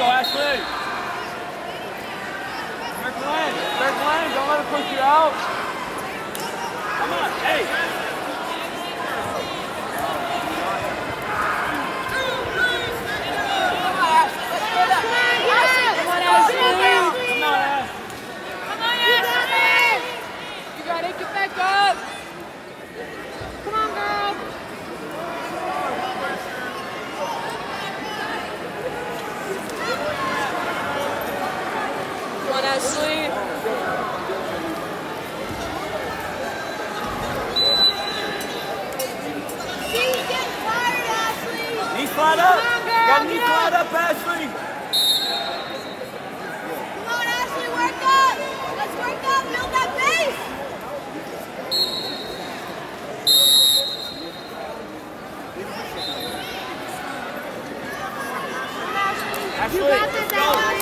go, Ashley. Third lane, don't let her push you out. Come on, hey. Flat up! Got knee flat up, Ashley! Come on, Ashley, work up! Let's work up, build that base! Ashley, you got this, Ashley!